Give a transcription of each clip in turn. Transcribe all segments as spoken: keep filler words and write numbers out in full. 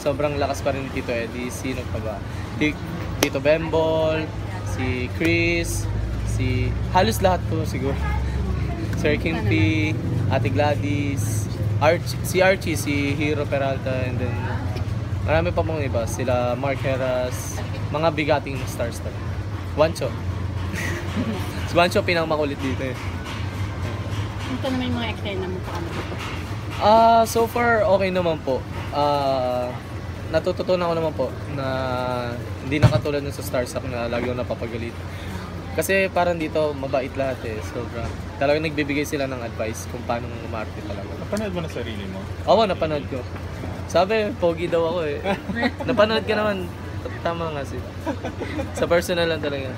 sobrang lakas pa rin ni Tito Eddie. Sino pa ba? T- Tito Bembol, si Chris, si halos lahat po siguro. Sir King P, Ate Gladys, Arch- si Archie, si Hero Peralta, and then marami pa pong iba. Sila Mark Heras, mga bigating stars talaga. Wancho. Si Wancho pinakamakulit dito eh. Ito naman yung mga eksena mo pa kami. Ah, so far okay naman po. Ah, natututunan ko naman po na hindi na katulad nun sa Starstruck na lagi akong napapagalit. Kasi parang dito mabait lahat eh. Sobra. Talagang nagbibigay sila ng advice kung paano umarte talaga. Napanood mo na sarili mo? Oo, napanood ko. Sabi, pogi daw ako eh. Napanood ka naman. Tama nga sila. Sa personal lang talaga.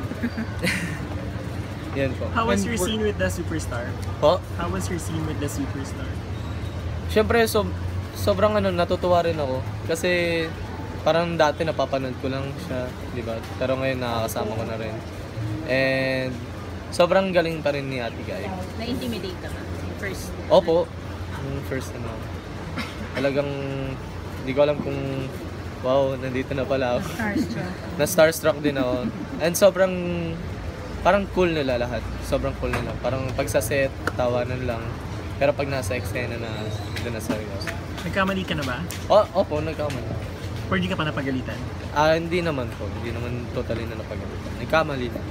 Yan po. How was your scene with the superstar? Po? How was your scene with the superstar? Siyempre, so, sobrang ano, natutuwa rin ako. Kasi parang dati napapanood ko lang siya, di ba? Pero ngayon nakakasama ko na rin. And sobrang galing pa rin ni Ate Guy. Na-intimidate ka ba? First? Opo. Yung first ano. Talagang, hindi ko alam kung wow, nandito na pala ako. Starstruck. Na starstruck din ako. And sobrang, parang cool nila lahat. Sobrang cool nila. Parang pag sa set, tawanan lang. Pero pag nasa eksena na, doon na seryoso. Nagkamali ka na ba? O, opo, nagkamali. Or di ka pa napagalitan? Ah, hindi naman po. Hindi naman totally na napagalitan. Nagkamali lang.